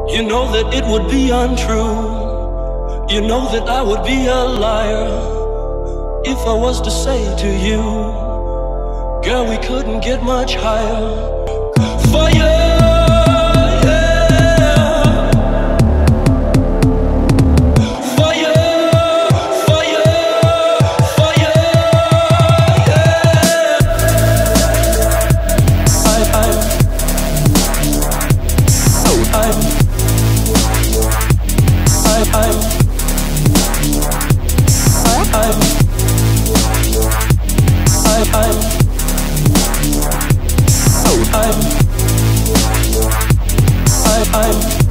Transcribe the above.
You know that it would be untrue. You know that I would be a liar if I was to say to you, girl, we couldn't get much higher. For you, yeah. For you, for you, for you, yeah. I'm